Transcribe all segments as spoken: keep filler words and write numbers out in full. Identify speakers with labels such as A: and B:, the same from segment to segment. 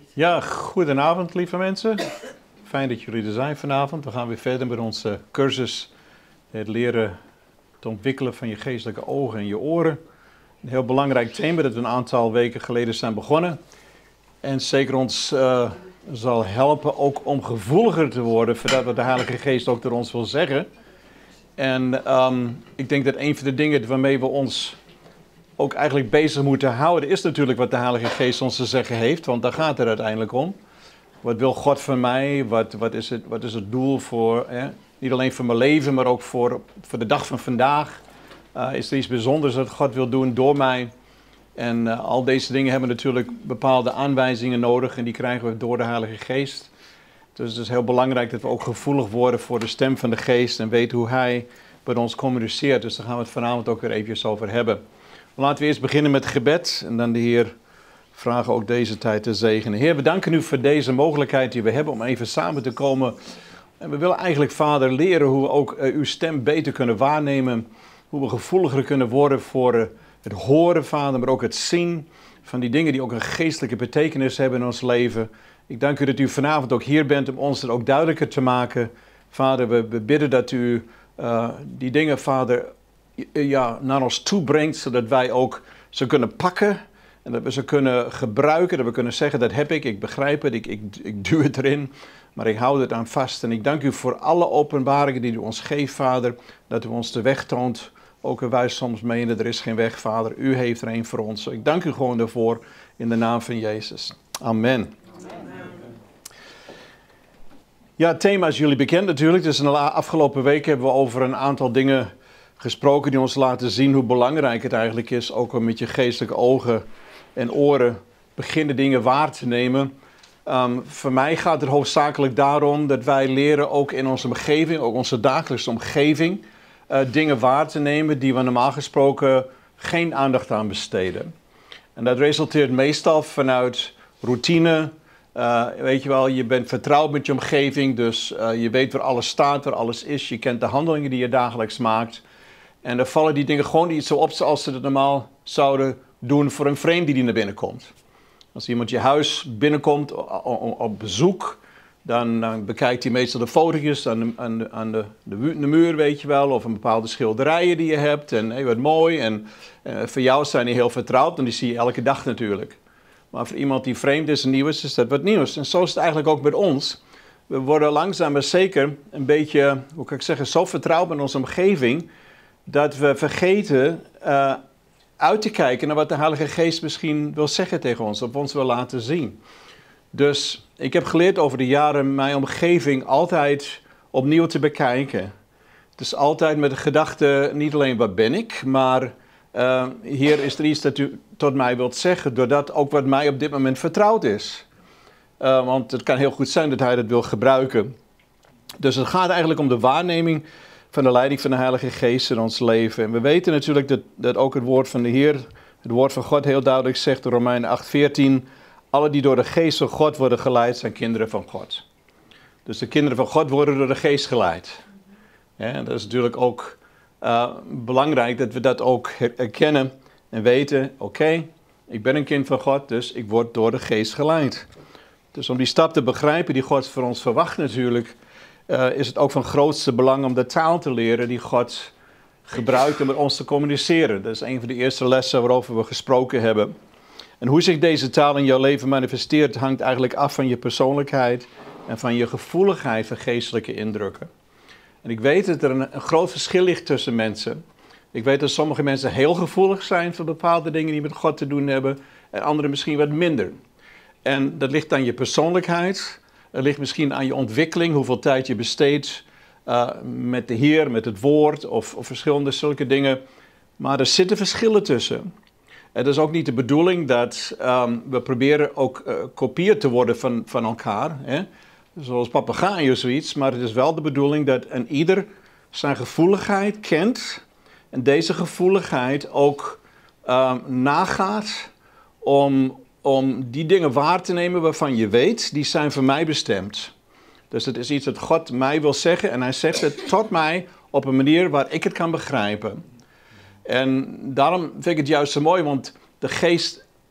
A: Ja, goedenavond lieve mensen. Fijn dat jullie er zijn vanavond. We gaan weer verder met onze cursus. Het leren te ontwikkelen van je geestelijke ogen en je oren. Een heel belangrijk thema dat we een aantal weken geleden zijn begonnen. En zeker ons uh, zal helpen ook om gevoeliger te worden voor dat wat de Heilige Geest ook door ons wil zeggen. En um, ik denk dat een van de dingen waarmee we ons ook eigenlijk bezig moeten houden is natuurlijk wat de Heilige Geest ons te zeggen heeft. Want daar gaat het uiteindelijk om. Wat wil God van mij? Wat, wat, is, het, wat is het doel voor, hè? Niet alleen voor mijn leven, maar ook voor, voor de dag van vandaag. Uh, is er iets bijzonders dat God wil doen door mij? En uh, al deze dingen hebben natuurlijk bepaalde aanwijzingen nodig. En die krijgen we door de Heilige Geest. Dus het is heel belangrijk dat we ook gevoelig worden voor de stem van de Geest. En weten hoe Hij met ons communiceert. Dus daar gaan we het vanavond ook weer eventjes over hebben. Laten we eerst beginnen met gebed. En dan de Heer vragen ook deze tijd te zegenen. Heer, we danken u voor deze mogelijkheid die we hebben om even samen te komen. En we willen eigenlijk, Vader, leren hoe we ook uh, uw stem beter kunnen waarnemen. Hoe we gevoeliger kunnen worden voor uh, het horen, Vader, maar ook het zien van die dingen die ook een geestelijke betekenis hebben in ons leven. Ik dank u dat u vanavond ook hier bent om ons er ook duidelijker te maken. Vader, we, we bidden dat u uh, die dingen, Vader, ja, naar ons toe brengt, zodat wij ook ze kunnen pakken. En dat we ze kunnen gebruiken, dat we kunnen zeggen, dat heb ik, ik begrijp het, ik, ik, ik duw het erin. Maar ik hou het aan vast. En ik dank u voor alle openbaringen die u ons geeft, Vader. Dat u ons de weg toont. Ook al wij soms menen, er is geen weg, Vader. U heeft er een voor ons. Ik dank u gewoon daarvoor in de naam van Jezus. Amen. Ja, het thema is jullie bekend natuurlijk. Dus in de afgelopen weken hebben we over een aantal dingen gesproken die ons laten zien hoe belangrijk het eigenlijk is. Ook om met je geestelijke ogen en oren beginnen dingen waar te nemen. Um, voor mij gaat het hoofdzakelijk daarom dat wij leren ook in onze omgeving, ook onze dagelijkse omgeving, uh, dingen waar te nemen die we normaal gesproken geen aandacht aan besteden. En dat resulteert meestal vanuit routine. Uh, weet je wel, je bent vertrouwd met je omgeving, dus uh, je weet waar alles staat, waar alles is. Je kent de handelingen die je dagelijks maakt. En dan vallen die dingen gewoon niet zo op zoals ze het normaal zouden doen voor een vreemde die naar binnen komt. Als iemand je huis binnenkomt op bezoek, dan, dan bekijkt hij meestal de fotootjes aan, de, aan, de, aan de, de, de muur, weet je wel, of een bepaalde schilderijen die je hebt. En hey, wat mooi. En uh, voor jou zijn die heel vertrouwd, en die zie je elke dag natuurlijk. Maar voor iemand die vreemd is en nieuw is, is dat wat nieuws. En zo is het eigenlijk ook met ons. We worden langzaam maar zeker een beetje, hoe kan ik zeggen, zo vertrouwd met onze omgeving, dat we vergeten uh, uit te kijken naar wat de Heilige Geest misschien wil zeggen tegen ons, of ons wil laten zien. Dus ik heb geleerd over de jaren mijn omgeving altijd opnieuw te bekijken. Dus altijd met de gedachte, niet alleen wat ben ik, maar uh, hier is er iets dat u tot mij wilt zeggen, doordat ook wat mij op dit moment vertrouwd is. Uh, want het kan heel goed zijn dat hij dat wil gebruiken. Dus het gaat eigenlijk om de waarneming van de leiding van de Heilige Geest in ons leven. En we weten natuurlijk dat, dat ook het woord van de Heer, het woord van God heel duidelijk zegt in Romeinen acht veertien, alle die door de Geest van God worden geleid zijn kinderen van God. Dus de kinderen van God worden door de Geest geleid. Ja, en dat is natuurlijk ook uh, belangrijk dat we dat ook herkennen en weten, oké, okay, ik ben een kind van God, dus ik word door de Geest geleid. Dus om die stap te begrijpen die God voor ons verwacht natuurlijk, Uh, is het ook van grootste belang om de taal te leren die God gebruikt om met ons te communiceren. Dat is een van de eerste lessen waarover we gesproken hebben. En hoe zich deze taal in jouw leven manifesteert, hangt eigenlijk af van je persoonlijkheid en van je gevoeligheid voor geestelijke indrukken. En ik weet dat er een, een groot verschil ligt tussen mensen. Ik weet dat sommige mensen heel gevoelig zijn voor bepaalde dingen die met God te doen hebben, en anderen misschien wat minder. En dat ligt aan je persoonlijkheid. Het ligt misschien aan je ontwikkeling, hoeveel tijd je besteedt uh, met de Heer, met het woord of, of verschillende zulke dingen. Maar er zitten verschillen tussen. Het is ook niet de bedoeling dat um, we proberen ook uh, kopieën te worden van, van elkaar. Hè? Zoals papegaaien of zoiets. Maar het is wel de bedoeling dat een ieder zijn gevoeligheid kent. En deze gevoeligheid ook um, nagaat om... om die dingen waar te nemen waarvan je weet, die zijn voor mij bestemd. Dus het is iets dat God mij wil zeggen en hij zegt het tot mij op een manier waar ik het kan begrijpen. En daarom vind ik het juist zo mooi, want de Geest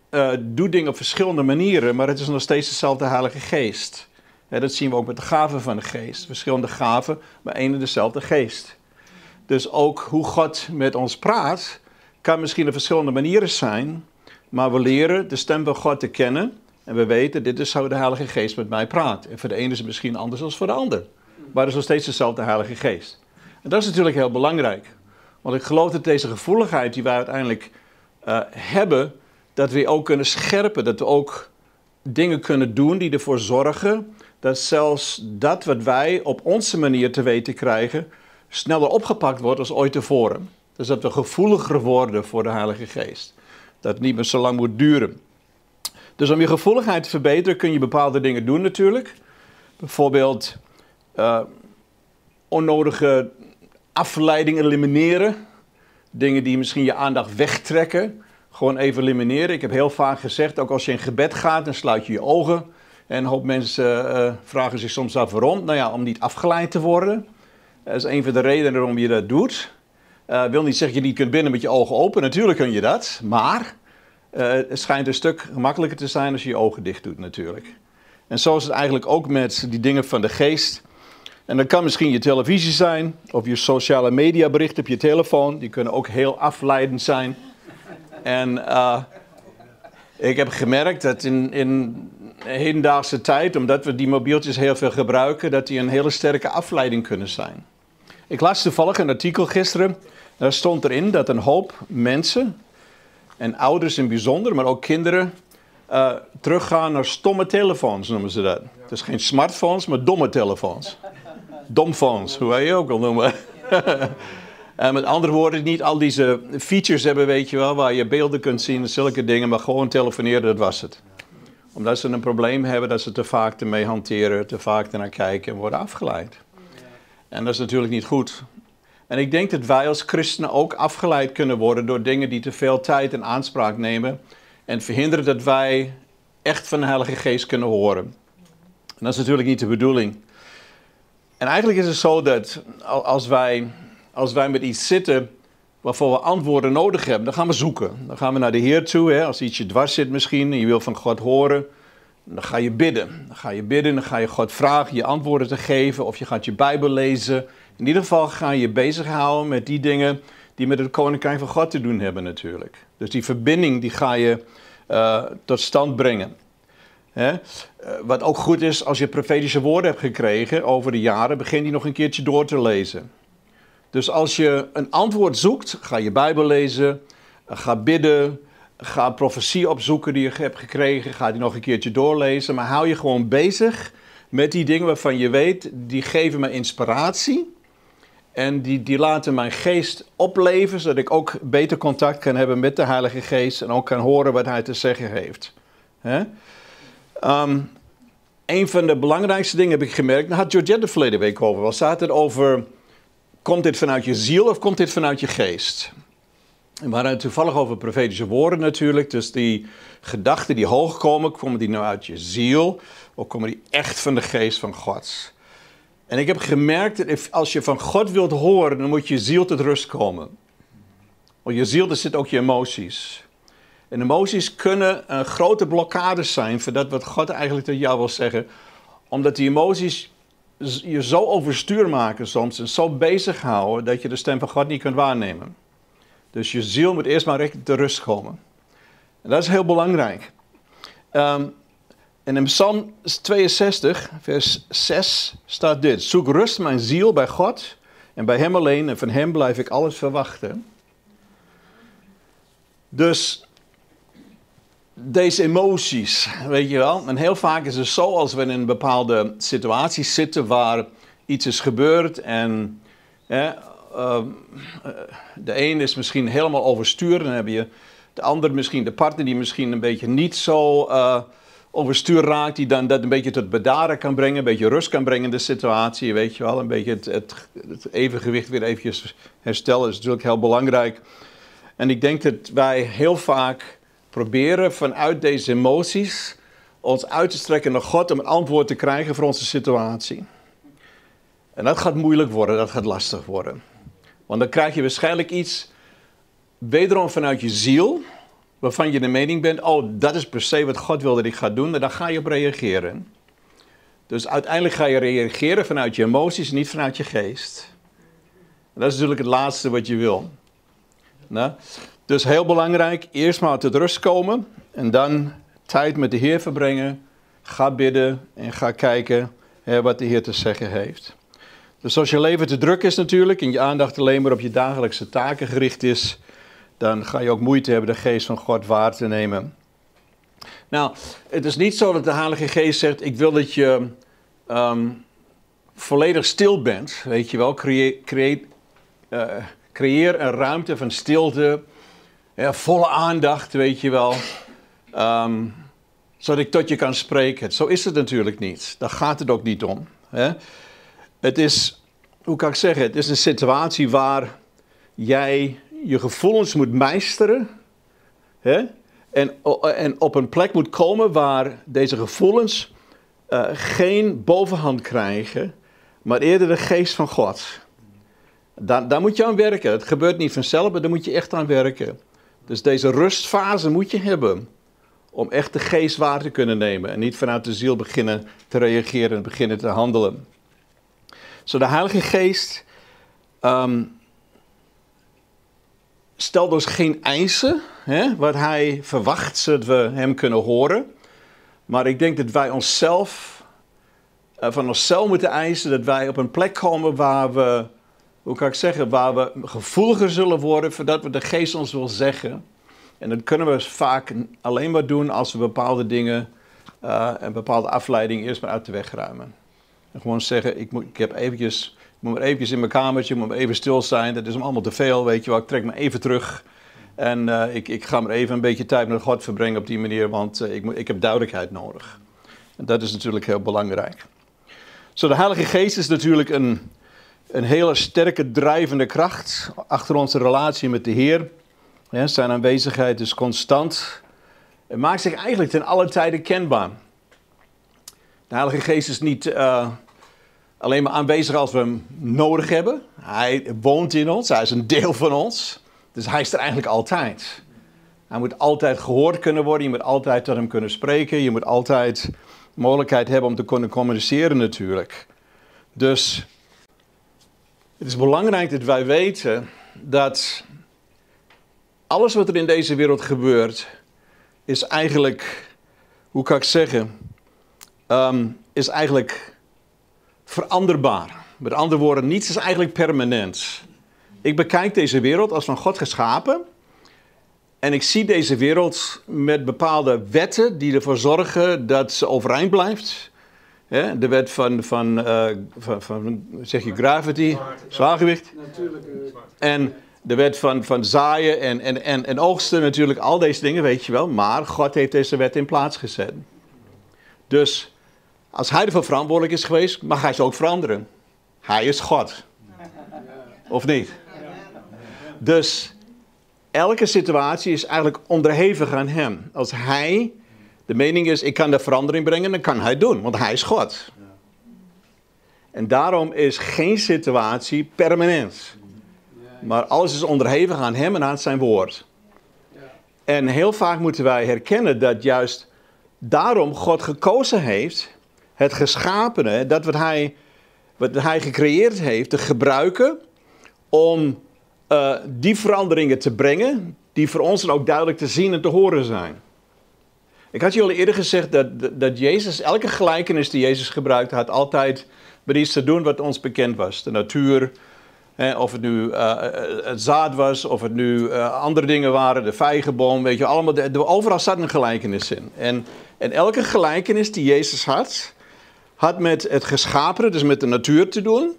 A: uh, doet dingen op verschillende manieren, maar het is nog steeds dezelfde Heilige Geest. Ja, dat zien we ook met de gaven van de Geest. Verschillende gaven, maar één en dezelfde Geest. Dus ook hoe God met ons praat, kan misschien op verschillende manieren zijn, maar we leren de stem van God te kennen en we weten, dit is hoe de Heilige Geest met mij praat. En voor de ene is het misschien anders dan voor de ander, maar het is nog steeds dezelfde Heilige Geest. En dat is natuurlijk heel belangrijk, want ik geloof dat deze gevoeligheid die wij uiteindelijk uh, hebben, dat we ook kunnen scherpen, dat we ook dingen kunnen doen die ervoor zorgen dat zelfs dat wat wij op onze manier te weten krijgen, sneller opgepakt wordt als ooit tevoren. Dus dat we gevoeliger worden voor de Heilige Geest. Dat het niet meer zo lang moet duren. Dus om je gevoeligheid te verbeteren kun je bepaalde dingen doen natuurlijk. Bijvoorbeeld uh, onnodige afleidingen elimineren. Dingen die misschien je aandacht wegtrekken. Gewoon even elimineren. Ik heb heel vaak gezegd, ook als je in gebed gaat, dan sluit je je ogen. En een hoop mensen uh, vragen zich soms af waarom. Nou ja, om niet afgeleid te worden. Dat is een van de redenen waarom je dat doet. Uh, wil niet zeggen dat je niet kunt binnen met je ogen open. Natuurlijk kun je dat. Maar uh, het schijnt een stuk gemakkelijker te zijn als je je ogen dicht doet natuurlijk. En zo is het eigenlijk ook met die dingen van de geest. En dat kan misschien je televisie zijn. Of je sociale media berichten op je telefoon. Die kunnen ook heel afleidend zijn. En uh, ik heb gemerkt dat in, in hedendaagse tijd, omdat we die mobieltjes heel veel gebruiken, dat die een hele sterke afleiding kunnen zijn. Ik las toevallig een artikel gisteren. Daar stond erin dat een hoop mensen, en ouders in bijzonder, maar ook kinderen, uh, teruggaan naar stomme telefoons, noemen ze dat. Dus geen smartphones, maar domme telefoons. Domphones, hoe wil je ook al noemen. En met andere woorden, niet al deze features hebben, weet je wel, waar je beelden kunt zien en zulke dingen, maar gewoon telefoneren, dat was het. Omdat ze een probleem hebben dat ze te vaak ermee hanteren, te vaak ernaar kijken en worden afgeleid. En dat is natuurlijk niet goed. En ik denk dat wij als christenen ook afgeleid kunnen worden door dingen die te veel tijd in aanspraak nemen en verhinderen dat wij echt van de Heilige Geest kunnen horen. En dat is natuurlijk niet de bedoeling. En eigenlijk is het zo dat als wij, als wij met iets zitten waarvoor we antwoorden nodig hebben, dan gaan we zoeken. Dan gaan we naar de Heer toe, hè, als iets je dwars zit misschien en je wil van God horen. Dan ga je bidden. Dan ga je bidden, dan ga je God vragen je antwoorden te geven of je gaat je Bijbel lezen. In ieder geval ga je bezighouden met die dingen die met het Koninkrijk van God te doen hebben natuurlijk. Dus die verbinding die ga je uh, tot stand brengen. Hè? Uh, wat ook goed is, als je profetische woorden hebt gekregen over de jaren, begin die nog een keertje door te lezen. Dus als je een antwoord zoekt, ga je Bijbel lezen, ga bidden, ga profetie opzoeken die je hebt gekregen, ga die nog een keertje doorlezen. Maar hou je gewoon bezig met die dingen waarvan je weet, die geven me inspiratie. En die, die laten mijn geest opleven, zodat ik ook beter contact kan hebben met de Heilige Geest en ook kan horen wat hij te zeggen heeft. Hè? Um, een van de belangrijkste dingen heb ik gemerkt, daar had Georgette de verleden week over. Wel staat het over, komt dit vanuit je ziel of komt dit vanuit je geest? En we hadden het toevallig over profetische woorden natuurlijk. Dus die gedachten die hoog komen, komen die nou uit je ziel? Of komen die echt van de geest van God? En ik heb gemerkt dat als je van God wilt horen, dan moet je ziel tot rust komen. Want je ziel, daar zitten ook je emoties. En emoties kunnen een grote blokkade zijn voor dat wat God eigenlijk tegen jou wil zeggen. Omdat die emoties je zo overstuur maken soms en zo bezighouden dat je de stem van God niet kunt waarnemen. Dus je ziel moet eerst maar recht te rust komen. En dat is heel belangrijk. Um, en in Psalm tweeënzestig, vers zes staat dit. Zoek rust mijn ziel bij God en bij hem alleen en van hem blijf ik alles verwachten. Dus deze emoties, weet je wel. En heel vaak is het zo als we in een bepaalde situatie zitten waar iets is gebeurd en eh, uh, de een is misschien helemaal overstuur. Dan heb je de ander misschien, de partner die misschien een beetje niet zo uh, overstuur raakt. Die dan dat een beetje tot bedaren kan brengen, een beetje rust kan brengen in de situatie. Weet je wel, een beetje het, het, het evengewicht weer eventjes herstellen is natuurlijk heel belangrijk. En ik denk dat wij heel vaak proberen vanuit deze emoties ons uit te strekken naar God om een antwoord te krijgen voor onze situatie. En dat gaat moeilijk worden, dat gaat lastig worden. Want dan krijg je waarschijnlijk iets wederom vanuit je ziel, waarvan je de mening bent, oh, dat is per se wat God wil dat ik ga doen, en dan ga je op reageren. Dus uiteindelijk ga je reageren vanuit je emoties, niet vanuit je geest. En dat is natuurlijk het laatste wat je wil. Nou, dus heel belangrijk, eerst maar tot rust komen en dan tijd met de Heer verbrengen. Ga bidden en ga kijken hè, wat de Heer te zeggen heeft. Dus als je leven te druk is natuurlijk en je aandacht alleen maar op je dagelijkse taken gericht is, dan ga je ook moeite hebben de geest van God waar te nemen. Nou, het is niet zo dat de Heilige Geest zegt, ik wil dat je um, volledig stil bent, weet je wel. Creëer, creëer, uh, creëer een ruimte van stilte, ja, volle aandacht, weet je wel. Um, zodat ik tot je kan spreken. Zo is het natuurlijk niet. Daar gaat het ook niet om. Hè? Het is, hoe kan ik zeggen, het is een situatie waar jij je gevoelens moet meisteren. Hè? En, en op een plek moet komen waar deze gevoelens uh, geen bovenhand krijgen, maar eerder de geest van God. Daar, daar moet je aan werken. Het gebeurt niet vanzelf, maar daar moet je echt aan werken. Dus deze rustfase moet je hebben om echt de geest waar te kunnen nemen en niet vanuit de ziel beginnen te reageren en beginnen te handelen. Zo, de Heilige Geest um, stelt dus geen eisen, hè, wat hij verwacht, zodat we hem kunnen horen. Maar ik denk dat wij onszelf, uh, van onszelf moeten eisen, dat wij op een plek komen waar we, hoe kan ik zeggen, waar we gevoeliger zullen worden voor dat wat de Geest ons wil zeggen. En dat kunnen we vaak alleen maar doen als we bepaalde dingen, uh, een bepaalde afleiding eerst maar uit de weg ruimen. En gewoon zeggen, ik, moet, ik, heb eventjes, ik moet maar eventjes in mijn kamertje, ik moet maar even stil zijn. Dat is me allemaal te veel, weet je wel. Ik trek me even terug. En uh, ik, ik ga maar even een beetje tijd met God verbrengen op die manier, want uh, ik, moet, ik heb duidelijkheid nodig. En dat is natuurlijk heel belangrijk. Zo, de Heilige Geest is natuurlijk een, een hele sterke drijvende kracht achter onze relatie met de Heer. Ja, zijn aanwezigheid is constant. Het maakt zich eigenlijk ten alle tijde kenbaar. De Heilige Geest is niet uh, alleen maar aanwezig als we hem nodig hebben. Hij woont in ons, hij is een deel van ons. Dus hij is er eigenlijk altijd. Hij moet altijd gehoord kunnen worden, je moet altijd tot hem kunnen spreken. Je moet altijd de mogelijkheid hebben om te kunnen communiceren natuurlijk. Dus het is belangrijk dat wij weten dat alles wat er in deze wereld gebeurt, is eigenlijk, hoe kan ik zeggen, um, is eigenlijk veranderbaar. Met andere woorden, niets is eigenlijk permanent. Ik bekijk deze wereld als van God geschapen. En ik zie deze wereld met bepaalde wetten die ervoor zorgen dat ze overeind blijft. He, de wet van, van, uh, van, van, zeg je, gravity, zwaargewicht. En de wet van, van zaaien en, en, en, en oogsten natuurlijk, al deze dingen weet je wel. Maar God heeft deze wet in plaats gezet. Dus als hij ervoor verantwoordelijk is geweest, mag hij ze ook veranderen. Hij is God. Of niet? Dus elke situatie is eigenlijk onderhevig aan hem. Als hij de mening is, ik kan de verandering brengen, dan kan hij het doen. Want hij is God. En daarom is geen situatie permanent. Maar alles is onderhevig aan hem en aan zijn woord. En heel vaak moeten wij herkennen dat juist daarom God gekozen heeft het geschapene, dat wat hij, wat hij gecreëerd heeft, te gebruiken om uh, die veranderingen te brengen, die voor ons dan ook duidelijk te zien en te horen zijn. Ik had jullie eerder gezegd dat, dat Jezus, elke gelijkenis die Jezus gebruikte, had altijd met iets te doen wat ons bekend was. De natuur, hè, of het nu uh, het zaad was, of het nu uh, andere dingen waren, de vijgenboom, weet je, allemaal, de, de, overal zat een gelijkenis in. En, en elke gelijkenis die Jezus had, had met het geschapene, dus met de natuur te doen.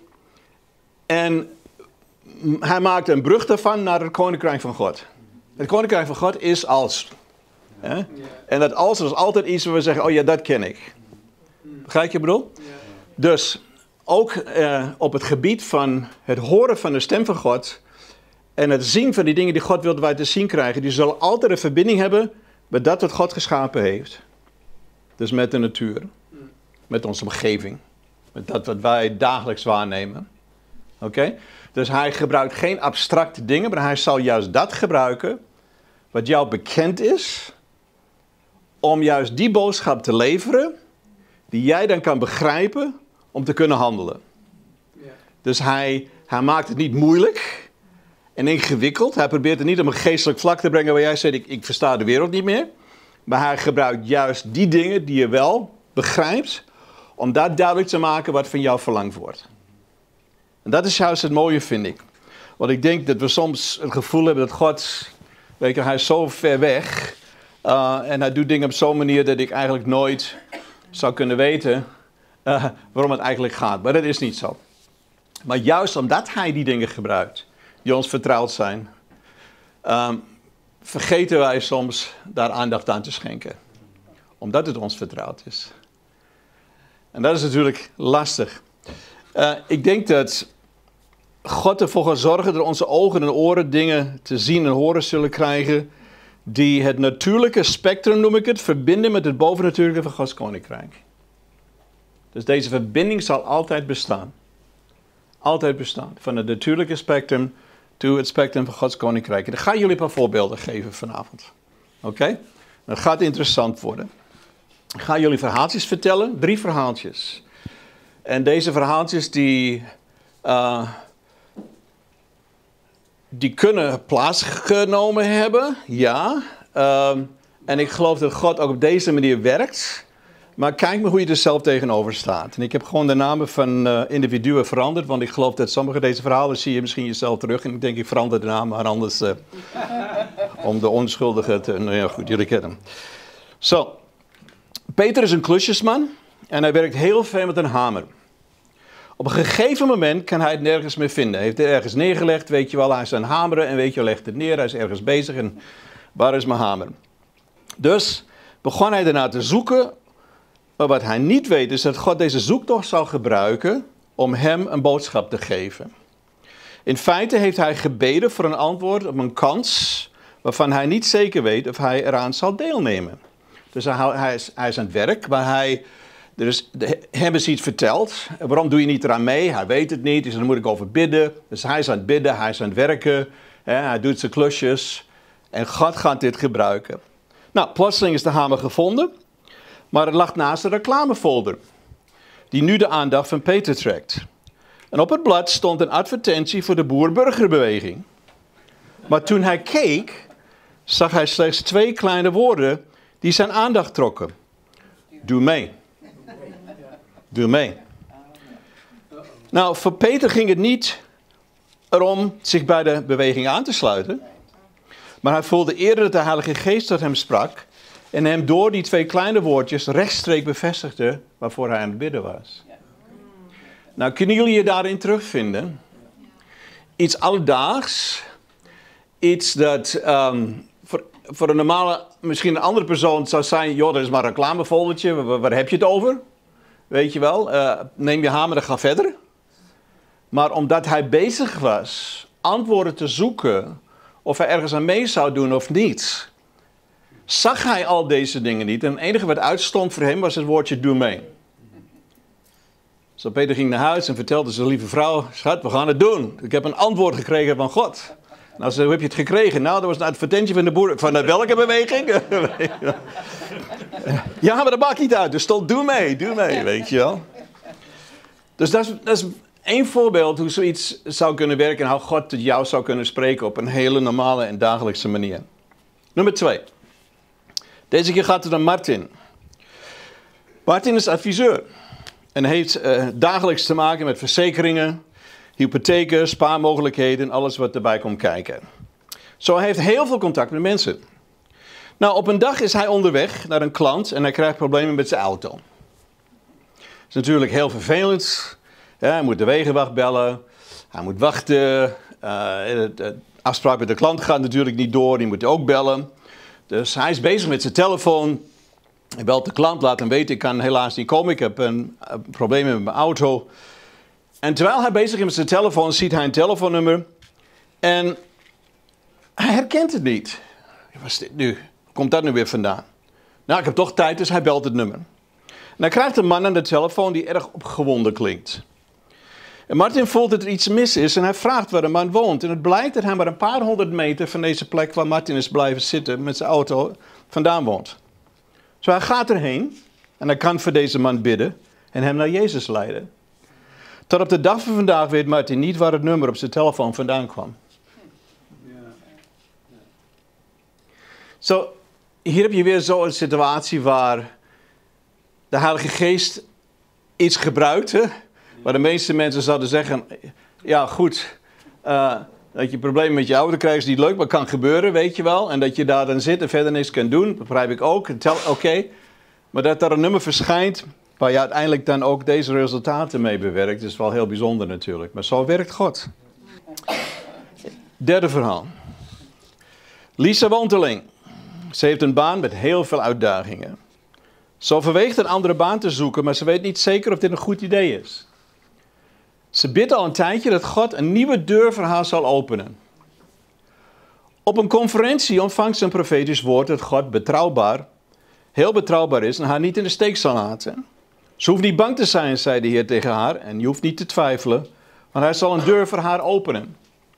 A: En hij maakte een brug daarvan naar het koninkrijk van God. Het koninkrijk van God is als. Hè? En dat als is altijd iets waar we zeggen, oh ja, dat ken ik. Begrijp je wat ik bedoel? Dus ook uh, op het gebied van het horen van de stem van God en het zien van die dingen die God wil dat wij te zien krijgen, die zullen altijd een verbinding hebben met dat wat God geschapen heeft. Dus met de natuur, met onze omgeving, met dat wat wij dagelijks waarnemen. Oké? Okay? Dus hij gebruikt geen abstracte dingen, maar hij zal juist dat gebruiken wat jou bekend is, om juist die boodschap te leveren, die jij dan kan begrijpen om te kunnen handelen. Ja. Dus hij, hij maakt het niet moeilijk en ingewikkeld. Hij probeert het niet op een geestelijk vlak te brengen waar jij zegt, ik, ik versta de wereld niet meer. Maar hij gebruikt juist die dingen die je wel begrijpt, om dat duidelijk te maken wat van jou verlangd wordt. En dat is juist het mooie, vind ik. Want ik denk dat we soms het gevoel hebben dat God, weet je, hij is zo ver weg. Uh, en hij doet dingen op zo'n manier dat ik eigenlijk nooit zou kunnen weten uh, waarom het eigenlijk gaat. Maar dat is niet zo. Maar juist omdat hij die dingen gebruikt, die ons vertrouwd zijn, um, vergeten wij soms daar aandacht aan te schenken. Omdat het ons vertrouwd is. En dat is natuurlijk lastig. Uh, ik denk dat God ervoor gaat zorgen dat onze ogen en oren dingen te zien en horen zullen krijgen, die het natuurlijke spectrum, noem ik het, verbinden met het bovennatuurlijke van Gods koninkrijk. Dus deze verbinding zal altijd bestaan. Altijd bestaan. Van het natuurlijke spectrum tot het spectrum van Gods koninkrijk. En ik ga jullie een paar voorbeelden geven vanavond. Oké? Okay? Dat gaat interessant worden. Ik ga jullie verhaaltjes vertellen. Drie verhaaltjes. En deze verhaaltjes die, uh, die kunnen plaatsgenomen hebben. Ja. Uh, en ik geloof dat God ook op deze manier werkt. Maar kijk maar hoe je er zelf tegenover staat. En ik heb gewoon de namen van uh, individuen veranderd. Want ik geloof dat sommige deze verhalen zie je misschien jezelf terug. En ik denk ik verander de naam, maar anders uh, om de onschuldige te... Nou ja, goed, jullie kennen hem. Zo. So, Peter is een klusjesman. En hij werkt heel veel met een hamer. Op een gegeven moment kan hij het nergens meer vinden. Hij heeft het ergens neergelegd, weet je wel. Hij is aan het hameren en weet je, legt het neer. Hij is ergens bezig en waar is mijn hamer? Dus begon hij daarna te zoeken. Maar wat hij niet weet is dat God deze zoektocht zal gebruiken om hem een boodschap te geven. In feite heeft hij gebeden voor een antwoord op een kans waarvan hij niet zeker weet of hij eraan zal deelnemen. Dus hij, hij, is, hij is aan het werk, maar hij, er is, de, hem is iets verteld. Waarom doe je niet eraan mee? Hij weet het niet, dus daar moet ik over bidden. Dus hij is aan het bidden, hij is aan het werken, hè, hij doet zijn klusjes. En God gaat dit gebruiken. Nou, plotseling is de hamer gevonden. Maar het lag naast de reclamefolder, die nu de aandacht van Peter trekt. En op het blad stond een advertentie voor de boer-burgerbeweging. Maar toen hij keek, zag hij slechts twee kleine woorden die zijn aandacht trokken. Doe mee. Doe mee. Nou, voor Peter ging het niet erom zich bij de beweging aan te sluiten. Maar hij voelde eerder dat de Heilige Geest tot hem sprak. En hem door die twee kleine woordjes rechtstreeks bevestigde waarvoor hij aan het bidden was. Nou, kunnen jullie je daarin terugvinden? Iets alledaags. Iets dat um, voor, voor een normale, misschien een andere persoon zou zijn. Joh, dat is maar een reclamefoldertje. Waar, waar heb je het over? Weet je wel. Uh, neem je hamer en ga verder. Maar omdat hij bezig was antwoorden te zoeken. Of hij ergens aan mee zou doen of niet. Zag hij al deze dingen niet. En het enige wat uitstond voor hem was het woordje doe mee. Zo Peter ging naar huis en vertelde zijn lieve vrouw. Schat, we gaan het doen. Ik heb een antwoord gekregen van God. Nou, zo, hoe heb je het gekregen? Nou, dat was een advertentie van de boer. Van welke beweging? Ja, maar dat maakt niet uit. Er stond doe mee, doe mee, weet je wel. Dus dat is, dat is één voorbeeld hoe zoiets zou kunnen werken. En hoe God tot jou zou kunnen spreken op een hele normale en dagelijkse manier. Nummer twee. Deze keer gaat het om Martin. Martin is adviseur. En heeft uh, dagelijks te maken met verzekeringen, hypotheken, spaarmogelijkheden, alles wat erbij komt kijken. Zo hij heeft heel veel contact met mensen. Nou, op een dag is hij onderweg naar een klant en hij krijgt problemen met zijn auto. Dat is natuurlijk heel vervelend. Ja, hij moet de wegenwacht bellen. Hij moet wachten. Uh, de afspraak met de klant gaat natuurlijk niet door. Die moet hij ook bellen. Dus hij is bezig met zijn telefoon. Hij belt de klant, laat hem weten, ik kan helaas niet komen. Ik heb een, een probleem met mijn auto. En terwijl hij bezig is met zijn telefoon, ziet hij een telefoonnummer. En hij herkent het niet. Wat is dit nu? Komt dat nu weer vandaan? Nou, ik heb toch tijd, dus hij belt het nummer. En hij krijgt een man aan de telefoon die erg opgewonden klinkt. En Martin voelt dat er iets mis is en hij vraagt waar de man woont. En het blijkt dat hij maar een paar honderd meter van deze plek waar Martin is blijven zitten met zijn auto vandaan woont. Zo hij gaat erheen en hij kan voor deze man bidden en hem naar Jezus leiden. Tot op de dag van vandaag weet Martin niet waar het nummer op zijn telefoon vandaan kwam. Zo, hier heb je weer zo'n situatie waar de Heilige Geest iets gebruikt, hè? Waar de meeste mensen zouden zeggen, ja goed, uh, dat je problemen met je auto krijgt is niet leuk, maar kan gebeuren, weet je wel. En dat je daar dan zit en verder niks kan doen, dat begrijp ik ook. Oké, okay. Maar dat daar een nummer verschijnt waar je uiteindelijk dan ook deze resultaten mee bewerkt, is wel heel bijzonder natuurlijk. Maar zo werkt God. Derde verhaal. Lisa woont alleen. Ze heeft een baan met heel veel uitdagingen. Ze overweegt een andere baan te zoeken, maar ze weet niet zeker of dit een goed idee is. Ze bidt al een tijdje dat God een nieuwe deur voor haar zal openen. Op een conferentie ontvangt ze een profetisch woord dat God betrouwbaar, heel betrouwbaar is en haar niet in de steek zal laten. Ze hoeft niet bang te zijn, zei de Heer tegen haar, en je hoeft niet te twijfelen, want hij zal een deur voor haar openen.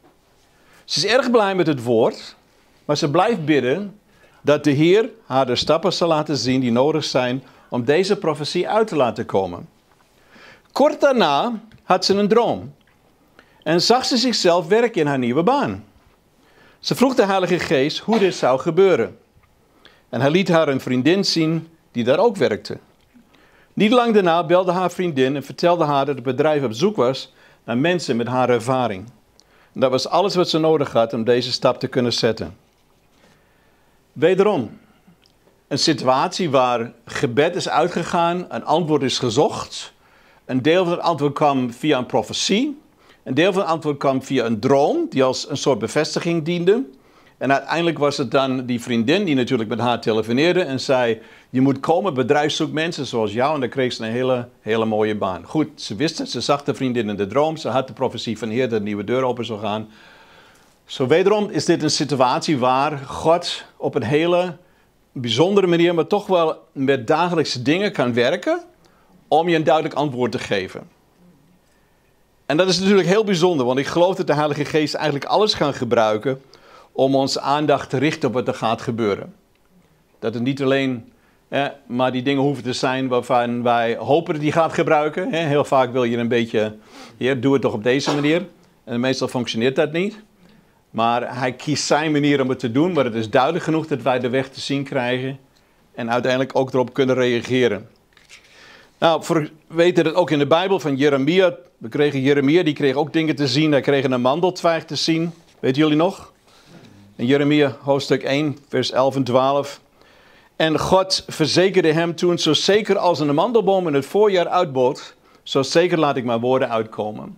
A: Ze is erg blij met het woord, maar ze blijft bidden dat de Heer haar de stappen zal laten zien die nodig zijn om deze profetie uit te laten komen. Kort daarna had ze een droom en zag ze zichzelf werken in haar nieuwe baan. Ze vroeg de Heilige Geest hoe dit zou gebeuren. En hij liet haar een vriendin zien die daar ook werkte. Niet lang daarna belde haar vriendin en vertelde haar dat het bedrijf op zoek was naar mensen met haar ervaring. En dat was alles wat ze nodig had om deze stap te kunnen zetten. Wederom, een situatie waar gebed is uitgegaan, een antwoord is gezocht. Een deel van het antwoord kwam via een profetie. Een deel van het antwoord kwam via een droom, die als een soort bevestiging diende. En uiteindelijk was het dan die vriendin die natuurlijk met haar telefoneerde en zei, je moet komen, het bedrijf zoekt mensen zoals jou. En dan kreeg ze een hele, hele mooie baan. Goed, ze wist het, ze zag de vriendin in de droom, ze had de profetie van de Heer dat de nieuwe deur open zou gaan. Zo wederom is dit een situatie waar God op een hele bijzondere manier, maar toch wel met dagelijkse dingen kan werken om je een duidelijk antwoord te geven. En dat is natuurlijk heel bijzonder, want ik geloof dat de Heilige Geest eigenlijk alles kan gebruiken om onze aandacht te richten op wat er gaat gebeuren. Dat het niet alleen eh, maar die dingen hoeven te zijn waarvan wij hopen dat die gaat gebruiken. Eh, heel vaak wil je een beetje, ja, doe het toch op deze manier. En meestal functioneert dat niet. Maar hij kiest zijn manier om het te doen, maar het is duidelijk genoeg dat wij de weg te zien krijgen en uiteindelijk ook erop kunnen reageren. Nou, we weten dat ook in de Bijbel van Jeremia, we kregen Jeremia, die kreeg ook dingen te zien, hij kreeg een mandeltwijg te zien, weten jullie nog? In Jeremia hoofdstuk één, vers elf en twaalf. En God verzekerde hem toen, zo zeker als een mandelboom in het voorjaar uitbood, zo zeker laat ik mijn woorden uitkomen.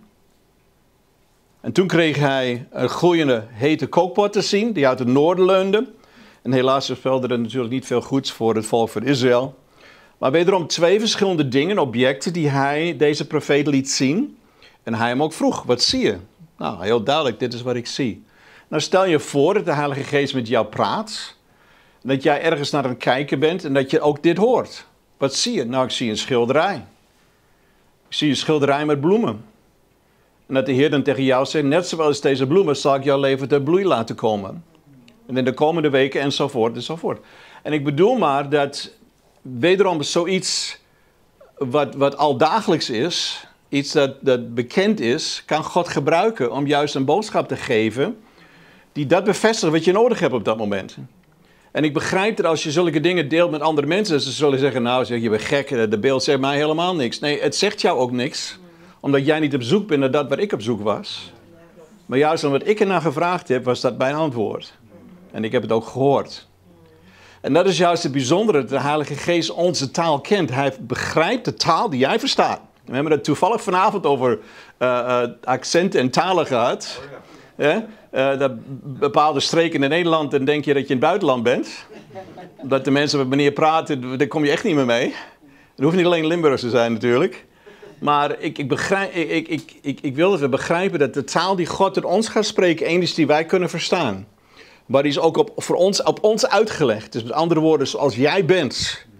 A: En toen kreeg hij een gloeiende hete kookpot te zien, die uit het noorden leunde. En helaas voorspelde er natuurlijk niet veel goeds voor het volk van Israël. Maar wederom twee verschillende dingen, objecten, die hij deze profeet liet zien. En hij hem ook vroeg, wat zie je? Nou, heel duidelijk, dit is wat ik zie. Nou, stel je voor dat de Heilige Geest met jou praat. Dat jij ergens naar het kijken bent en dat je ook dit hoort. Wat zie je? Nou, ik zie een schilderij. Ik zie een schilderij met bloemen. En dat de Heer dan tegen jou zegt, net zoals deze bloemen zal ik jouw leven ter bloei laten komen. En in de komende weken enzovoort enzovoort. En ik bedoel maar dat wederom zoiets wat, wat alldagelijks is, iets dat, dat bekend is, kan God gebruiken om juist een boodschap te geven die dat bevestigt wat je nodig hebt op dat moment. En ik begrijp dat als je zulke dingen deelt met andere mensen, ze zullen zeggen, nou zeg je bent gek, de beeld zegt mij helemaal niks. Nee, het zegt jou ook niks, omdat jij niet op zoek bent naar dat waar ik op zoek was. Maar juist omdat ik ernaar gevraagd heb, was dat mijn antwoord. En ik heb het ook gehoord. En dat is juist het bijzondere, dat de Heilige Geest onze taal kent. Hij begrijpt de taal die jij verstaat. We hebben het toevallig vanavond over uh, uh, accenten en talen gehad. Ja? Uh, dat bepaalde streken in Nederland, dan denk je dat je in het buitenland bent. Omdat de mensen met meneer praten, daar kom je echt niet meer mee. Het hoeft niet alleen Limburgs te zijn natuurlijk. Maar ik, ik, begrijp, ik, ik, ik, ik, ik wil dat we begrijpen dat de taal die God tot ons gaat spreken, één is die wij kunnen verstaan. Maar die is ook op, voor ons, op ons uitgelegd. Dus met andere woorden, zoals jij bent,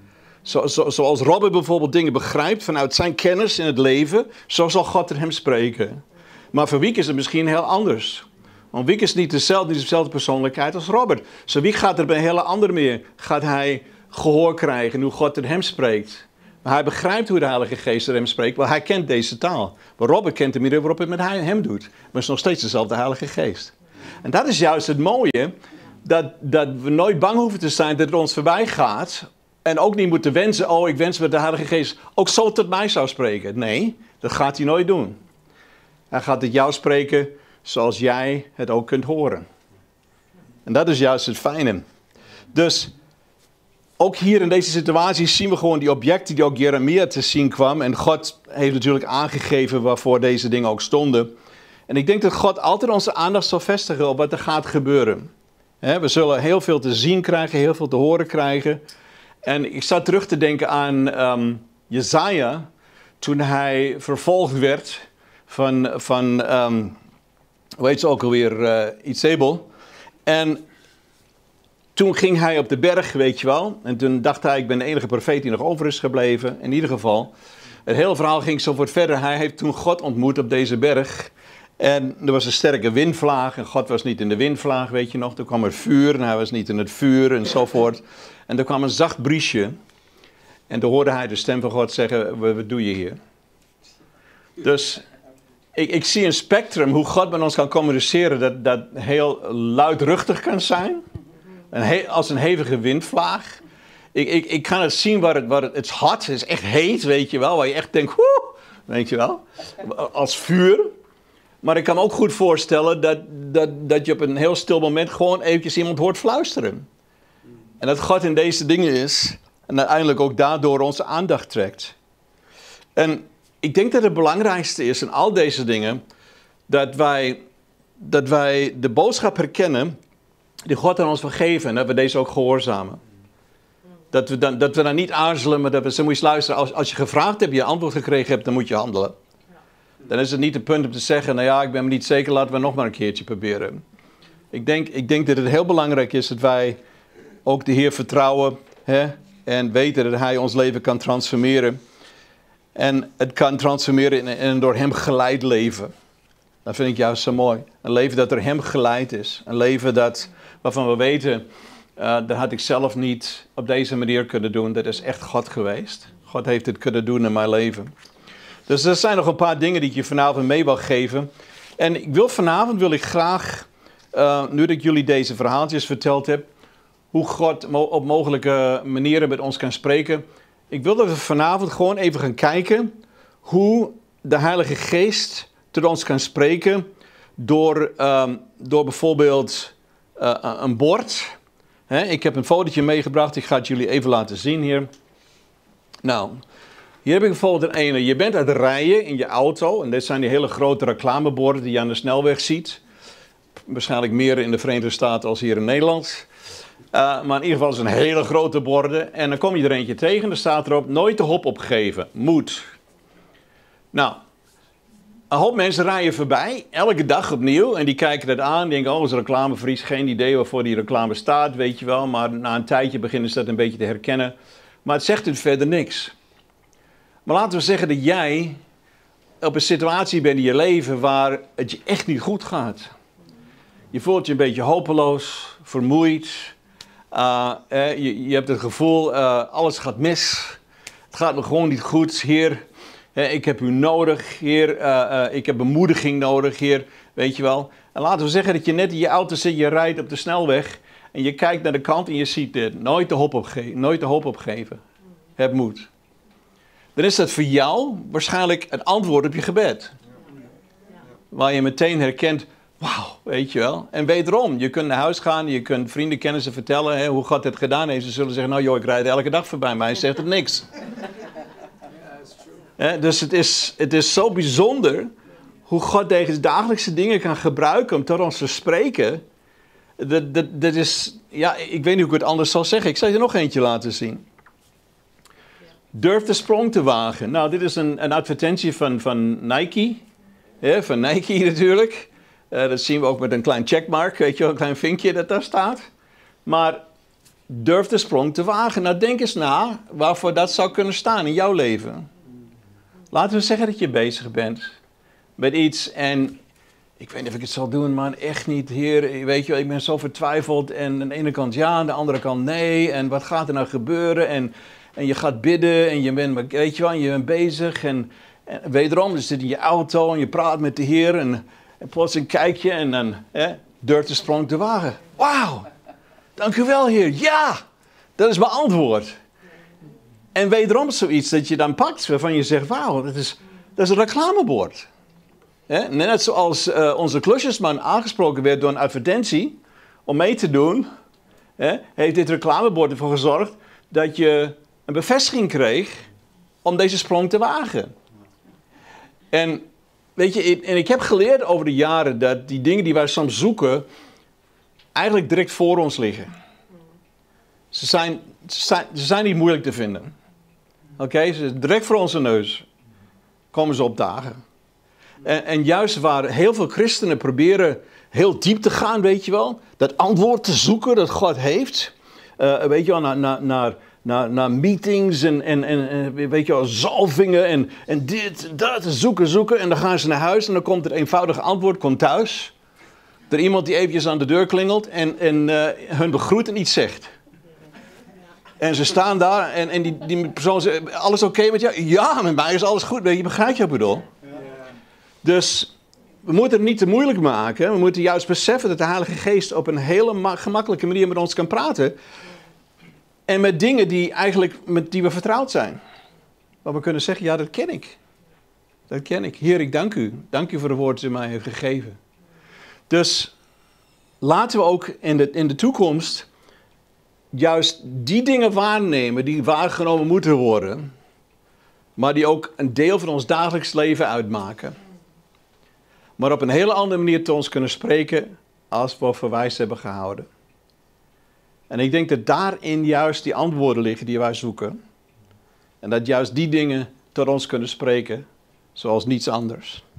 A: Zo, zo, zoals Robert bijvoorbeeld dingen begrijpt vanuit zijn kennis in het leven, zo zal God tot hem spreken. Maar voor Wiek is het misschien heel anders. Want Wiek is niet dezelfde, niet dezelfde persoonlijkheid als Robert. Zo Wiek gaat er bij een hele andere meer. Gaat hij gehoor krijgen hoe God tot hem spreekt. Maar hij begrijpt hoe de Heilige Geest tot hem spreekt, want hij kent deze taal. Maar Robert kent de manier waarop het met hem doet. Maar het is nog steeds dezelfde Heilige Geest. En dat is juist het mooie, dat, dat we nooit bang hoeven te zijn dat het ons voorbij gaat. En ook niet moeten wensen, oh ik wens dat de Heilige Geest ook zo tot mij zou spreken. Nee, dat gaat hij nooit doen. Hij gaat tot jou spreken zoals jij het ook kunt horen. En dat is juist het fijne. Dus ook hier in deze situatie zien we gewoon die objecten die ook Jeremia te zien kwam. En God heeft natuurlijk aangegeven waarvoor deze dingen ook stonden. En ik denk dat God altijd onze aandacht zal vestigen op wat er gaat gebeuren. He, we zullen heel veel te zien krijgen, heel veel te horen krijgen. En ik zat terug te denken aan um, Jesaja, toen hij vervolgd werd van, van um, hoe heet ze ook alweer, uh, Izebel. En toen ging hij op de berg, weet je wel. En toen dacht hij, ik ben de enige profeet die nog over is gebleven. In ieder geval, het hele verhaal ging zo voort verder. Hij heeft toen God ontmoet op deze berg. En er was een sterke windvlaag en God was niet in de windvlaag, weet je nog. Toen kwam er vuur en hij was niet in het vuur enzovoort. En er kwam een zacht briesje. En toen hoorde hij de stem van God zeggen, wat, wat doe je hier? Dus ik, ik zie een spectrum hoe God met ons kan communiceren dat, dat heel luidruchtig kan zijn. Een he, als een hevige windvlaag. Ik, ik, ik kan het zien waar het, waar het, het is hot, het is echt heet, weet je wel. Waar je echt denkt, woe, weet je wel. Als vuur. Maar ik kan me ook goed voorstellen dat, dat, dat je op een heel stil moment gewoon eventjes iemand hoort fluisteren. En dat God in deze dingen is. En uiteindelijk ook daardoor onze aandacht trekt. En ik denk dat het belangrijkste is in al deze dingen. Dat wij, dat wij de boodschap herkennen die God aan ons wil geven. En dat we deze ook gehoorzamen. Dat we dan, dat we dan niet aarzelen, maar dat we zo moet je luisteren. Als, als je gevraagd hebt, je antwoord gekregen hebt, dan moet je handelen. Dan is het niet het punt om te zeggen, nou ja, ik ben me niet zeker, laten we nog maar een keertje proberen. Ik denk, ik denk dat het heel belangrijk is dat wij ook de Heer vertrouwen, hè, en weten dat Hij ons leven kan transformeren. En het kan transformeren in, in een door Hem geleid leven. Dat vind ik juist zo mooi. Een leven dat door Hem geleid is. Een leven dat, waarvan we weten, uh, dat had ik zelf niet op deze manier kunnen doen. Dat is echt God geweest. God heeft dit kunnen doen in mijn leven. Dus er zijn nog een paar dingen die ik je vanavond mee wil geven. En ik wil vanavond wil ik graag, uh, nu dat ik jullie deze verhaaltjes verteld heb, hoe God mo- op mogelijke manieren met ons kan spreken. Ik wil dat we vanavond gewoon even gaan kijken hoe de Heilige Geest tot ons kan spreken door, um, door bijvoorbeeld uh, een bord. He, ik heb een fotootje meegebracht, ik ga het jullie even laten zien hier. Nou, hier heb ik bijvoorbeeld een ene. Je bent aan het rijden in je auto en dit zijn die hele grote reclameborden die je aan de snelweg ziet. Waarschijnlijk meer in de Verenigde Staten als hier in Nederland. Uh, maar in ieder geval is het een hele grote borden. En dan kom je er eentje tegen, er staat erop, nooit de hop opgeven, moet. Nou, een hoop mensen rijden voorbij, elke dag opnieuw. En die kijken dat aan, denken, oh, dat is een reclamevries, geen idee waarvoor die reclame staat, weet je wel. Maar na een tijdje beginnen ze dat een beetje te herkennen. Maar het zegt dus verder niks. Maar laten we zeggen dat jij op een situatie bent in je leven waar het je echt niet goed gaat. Je voelt je een beetje hopeloos, vermoeid. Uh, eh, je, je hebt het gevoel, uh, alles gaat mis. Het gaat me gewoon niet goed. Heer, eh, ik heb u nodig. Heer, uh, uh, ik heb bemoediging nodig. Heer, weet je wel. En laten we zeggen dat je net in je auto zit, je rijdt op de snelweg. En je kijkt naar de kant en je ziet dit. Nooit de hoop opgeven. Nooit de hoop opgeven. Heb moed. Dan is dat voor jou waarschijnlijk het antwoord op je gebed. Waar je meteen herkent, wauw, weet je wel. En wederom, je kunt naar huis gaan, je kunt vrienden, kennissen vertellen hè, hoe God het gedaan heeft. Ze zullen zeggen, nou joh, ik rijd elke dag voorbij, maar hij zegt het niks. He, dus het is, het is zo bijzonder hoe God deze dagelijkse dingen kan gebruiken om tot ons te spreken. Dat, dat, dat is, ja, ik weet niet hoe ik het anders zal zeggen. Ik zal je er nog eentje laten zien. Durf de sprong te wagen. Nou, dit is een, een advertentie van, van Nike. Ja, van Nike natuurlijk. Uh, dat zien we ook met een klein checkmark, weet je wel, een klein vinkje dat daar staat. Maar durf de sprong te wagen. Nou, denk eens na waarvoor dat zou kunnen staan in jouw leven. Laten we zeggen dat je bezig bent met iets en ik weet niet of ik het zal doen, maar echt niet, Heer. Weet je, ik ben zo vertwijfeld en aan de ene kant ja, aan de andere kant nee. En wat gaat er nou gebeuren? En, en je gaat bidden en je bent, weet je wel, en je bent bezig. En, en wederom, je zit in je auto en je praat met de Heer en, en plotseling kijk je en dan hè, durft de sprong te wagen. Wauw, dank u wel, Heer. Ja, dat is mijn antwoord. En wederom zoiets dat je dan pakt waarvan je zegt, wauw, dat is, dat is een reclamebord. He, net zoals uh, onze klusjesman aangesproken werd door een advertentie om mee te doen, he, heeft dit reclamebord ervoor gezorgd dat je een bevestiging kreeg om deze sprong te wagen. En weet je, en ik heb geleerd over de jaren dat die dingen die wij soms zoeken eigenlijk direct voor ons liggen. Ze zijn, ze zijn, ze zijn niet moeilijk te vinden. Oké, okay? Ze zijn direct voor onze neus komen ze opdagen. En, en juist waar heel veel christenen proberen heel diep te gaan, weet je wel. Dat antwoord te zoeken dat God heeft. Uh, weet je wel, naar, naar, naar, naar, naar meetings en, en, en weet je wel, zalvingen en, en dit, dat, zoeken, zoeken. En dan gaan ze naar huis en dan komt het eenvoudige antwoord, komt thuis. Er iemand die eventjes aan de deur klingelt en, en uh, hun begroet en iets zegt. En ze staan daar en, en die, die persoon zegt, alles oké okay met jou? Ja, met mij is alles goed. Je begrijpt wat ik bedoel? Dus we moeten het niet te moeilijk maken. We moeten juist beseffen dat de Heilige Geest op een hele ma- gemakkelijke manier met ons kan praten. En met dingen die eigenlijk met die we vertrouwd zijn. Waar we kunnen zeggen, ja, dat ken ik. Dat ken ik. Heer, ik dank u. Dank u voor de woorden die u mij heeft gegeven. Dus laten we ook in de, in de toekomst juist die dingen waarnemen die waargenomen moeten worden. Maar die ook een deel van ons dagelijks leven uitmaken. Maar op een hele andere manier tot ons kunnen spreken als we voor wijs hebben gehouden. En ik denk dat daarin juist die antwoorden liggen die wij zoeken. En dat juist die dingen tot ons kunnen spreken zoals niets anders.